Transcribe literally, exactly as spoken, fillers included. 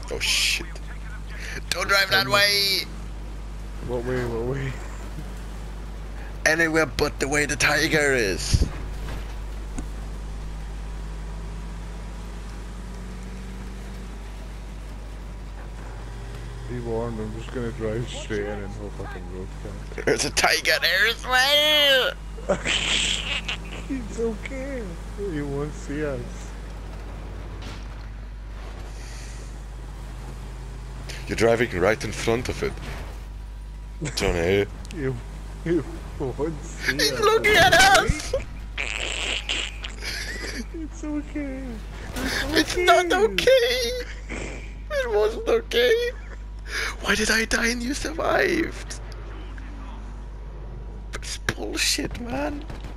Oh shit. Don't drive that way! What way, what way? Anywhere but the way the tiger is. Be warned, I'm just gonna drive straight in and hope I can road car. There's a tiger there as well! It's okay. He won't see us. You're driving right in front of it. Johnny. You, you won't see He's us. looking at us! It's okay. It's okay. not okay! It wasn't okay! Why did I die and you survived? It's bullshit, man.